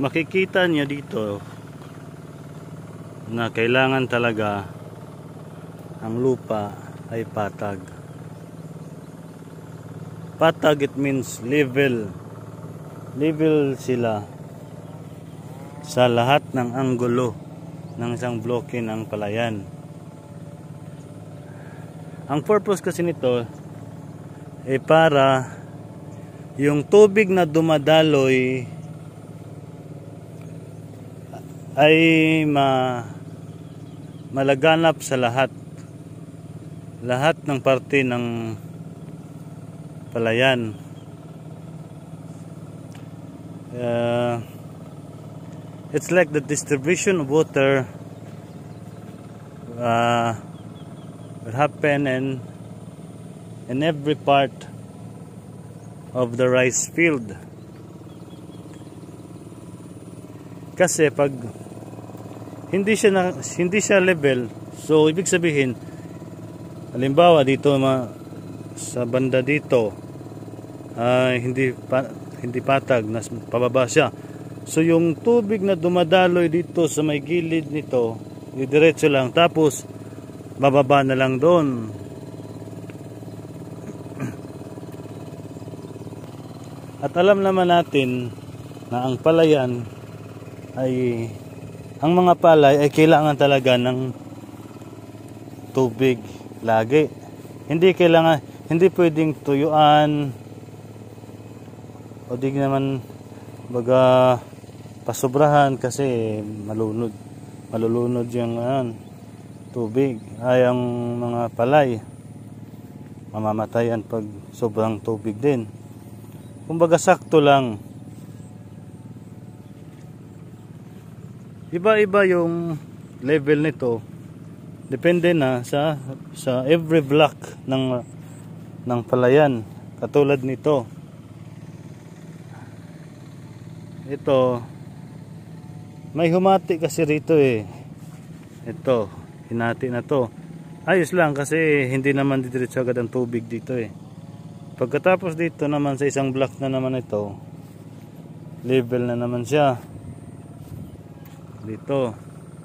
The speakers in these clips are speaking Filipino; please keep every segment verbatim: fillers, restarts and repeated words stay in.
makikita nyo dito na kailangan talaga ang lupa ay patag. Patag, it means level. Level sila sa lahat ng anggulo ng isang bloke ng palayan. Ang purpose kasi nito ay para yung tubig na dumadaloy ay ma malaganap sa lahat lahat ng parte ng palayan. Uh, it's like the distribution of water uh, will happen in in every part of the rice field. Kasi pag hindi siya na, hindi siya level, so ibig sabihin halimbawa dito ma, sa banda dito uh, hindi pa, hindi patag, nas pababa siya. So yung tubig na dumadaloy dito sa may gilid nito, diretso lang, tapos bababa na lang doon. At alam naman natin na ang palayan ay, ang mga palay ay kailangan talaga ng tubig lagi. Hindi kailangan, hindi pwedeng tuyuan o di naman baga pasobrahan kasi malunod malulunod yung uh, tubig ay ang mga palay mamamatayan pag sobrang tubig din. Kumbaga sakto lang. Iba-iba yung level nito. Depende na sa sa every block ng ng palayan. Katulad nito. Ito may humati kasi rito eh. Ito, hinati na to. Ayos lang kasi hindi naman didiretso agad ang tubig dito eh. Pagkatapos dito naman sa isang block na naman ito, level na naman siya. Dito.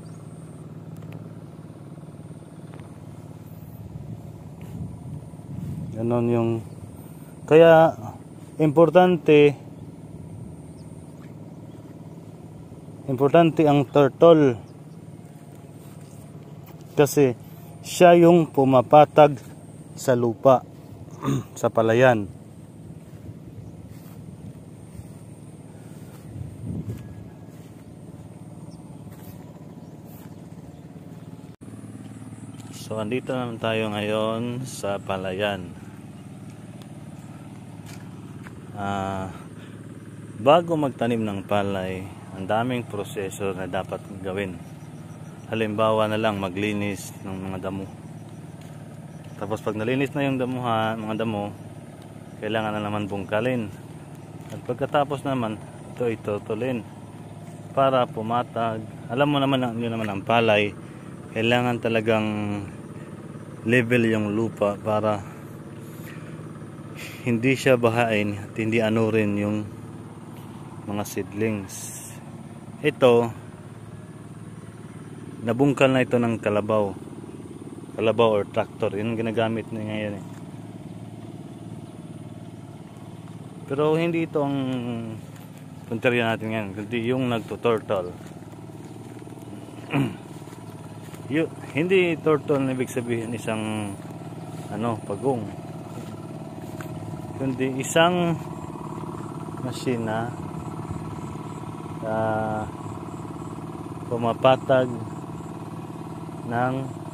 Ganon yung, kaya importante importante ang turtle kasi siya yung pumapatag sa lupa sa palayan. So andito naman tayo ngayon sa palayan. Ah, bago magtanim ng palay, ang daming proseso na dapat gawin. Halimbawa na lang maglinis ng mga damo. Tapos pag nalinis na yung damuha, mga damo, kailangan na naman bungkalin. At pagkatapos naman, ito itutulin para pumatag. Alam mo naman, yun naman ang palay, kailangan talagang level yung lupa para hindi siya bahain at hindi anurin yung mga seedlings. Ito, nabungkal na ito ng kalabaw. Kalabaw or tractor. Yun ang ginagamit na ngayon eh. Pero hindi ito ang punteriya natin ngayon. Kundi yung nagtuturtle. Yung, hindi turtle na ibig sabihin isang ano, pagong. Kundi isang masina Uh, pumapatag ng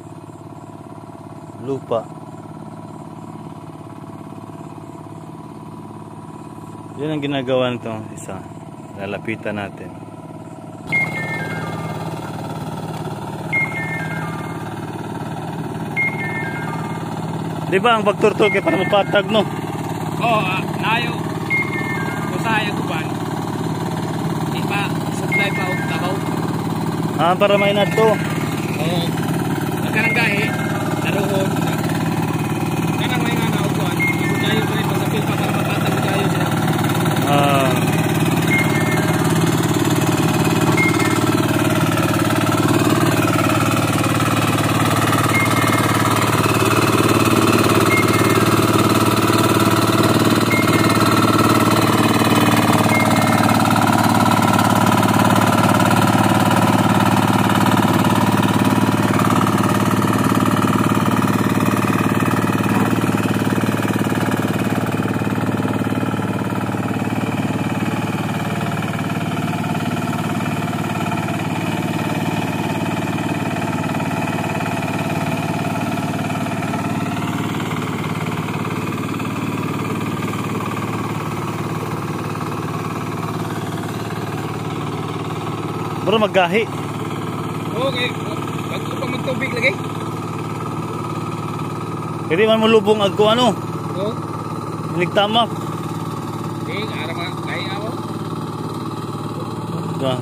lupa. Yun ang ginagawa nito isa. Lalapitan natin. Di ba ang pagturtol kay para mapatag no? Oo, oh, uh, nayo. Kusaya ko ba? Supply pa og tabaw. Ah, para may nat to. Oo. Magkanang gahi, naroon. Kanang may nga naukuan. Ako tayo pa rin pasapil pa para mapatag tayo sila. Ah. Bro maggahi. Okay. Bago pa magtubig lagi. Pwede man mo lubong agko ano? Oo. Iligtamak. Ding ara ma kay ako. Ga.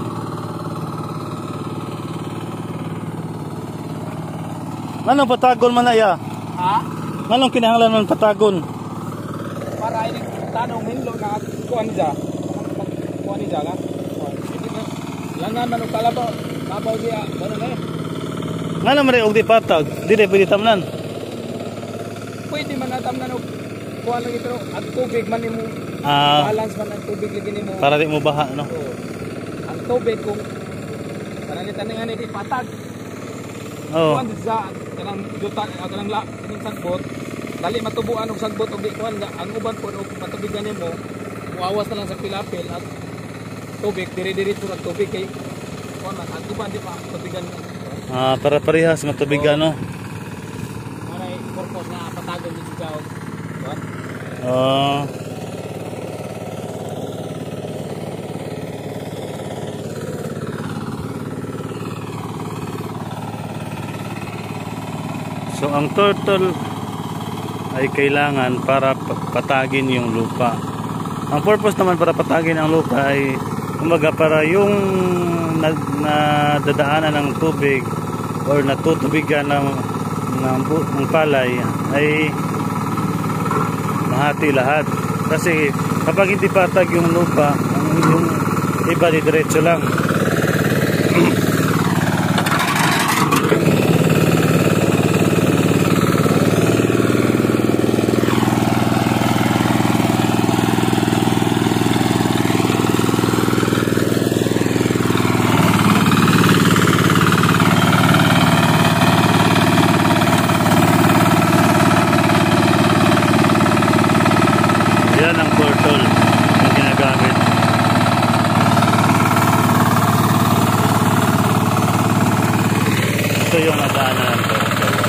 Anong patagon man na ya? Ha? Anong kinahanglan man patagon? Para ini tanong hinlo na kuan niya. Kuan niya la. Langan man og kalabaw. Kabaw dia, ano na eh. Nga naman rin og di patag, di rin pwede tamnan. Pwede man natamnan og kuan lagi pero ang tubig man nimo. Ah, Balance man ang tubig lagi nimo. para di mo baha, no? Oo. Ang tubig kung para ni taningan ni patag. Oo. Kuan sa kanang juta kanang la kining sagbot. Dali matubuan og sagbot og di kuan nga ang uban po og patubigan nimo. Muawas na lang sa pilapil at tubig dire-diretso ang tubig kay kuan man ang uban di pa patubigan. Ah, para parehas matubigan, no? Maray purpose nga patagon di sigaw. Kuan. Ah. So ang turtle ay kailangan para patagin yung lupa. Ang purpose naman para patagin ang lupa ay kumbaga para yung nadadaanan ng tubig or natutubigan ng, ng, ng palay ay mahati lahat. Kasi kapag hindi patag yung lupa, yung iba di diretso lang. Yan ang turtle na ginagamit. Ito yung nadaanan ng turtle.